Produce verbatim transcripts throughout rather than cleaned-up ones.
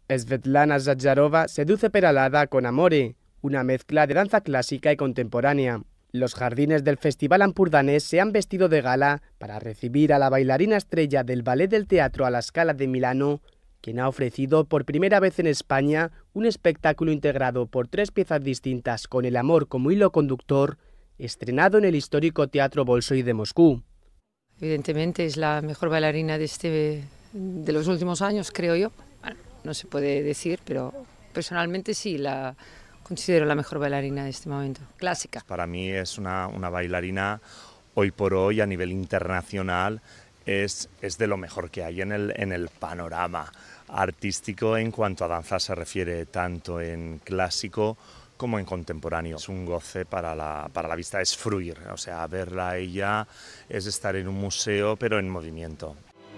Svetlana Zadzarova seduce Peralada con Amore, una mezcla de danza clásica y contemporánea. Los jardines del Festival Ampurdanés se han vestido de gala para recibir a la bailarina estrella del Ballet del Teatro a la Scala de Milano, quien ha ofrecido por primera vez en España un espectáculo integrado por tres piezas distintas con el amor como hilo conductor, estrenado en el histórico Teatro Bolshoi de Moscú. Evidentemente es la mejor bailarina de, este, de los últimos años, creo yo. Bueno, no se puede decir, pero personalmente sí, la considero la mejor bailarina de este momento, clásica. Para mí es una, una bailarina, hoy por hoy, a nivel internacional, es, es de lo mejor que hay en el, en el panorama artístico en cuanto a danza se refiere, tanto en clásico como en contemporáneo. Es un goce para la, para la vista, es fruir, o sea, verla a ella es estar en un museo, pero en movimiento.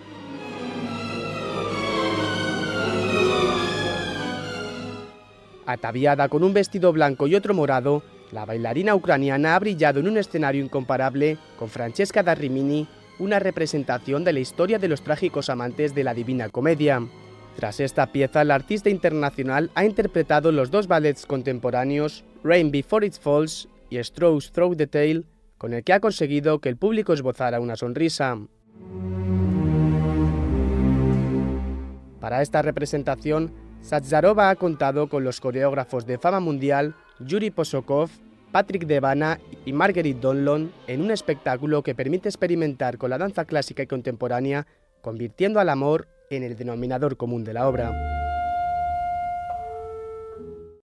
Ataviada con un vestido blanco y otro morado, la bailarina ucraniana ha brillado en un escenario incomparable con Francesca da Rimini, una representación de la historia de los trágicos amantes de la Divina Comedia. Tras esta pieza, la artista internacional ha interpretado los dos ballets contemporáneos Rain Before It Falls y Strauss Through the Tail, con el que ha conseguido que el público esbozara una sonrisa. Para esta representación, Zadzarova ha contado con los coreógrafos de fama mundial Yuri Posokov, Patrick Devana y Marguerite Donlon en un espectáculo que permite experimentar con la danza clásica y contemporánea, convirtiendo al amor en el denominador común de la obra.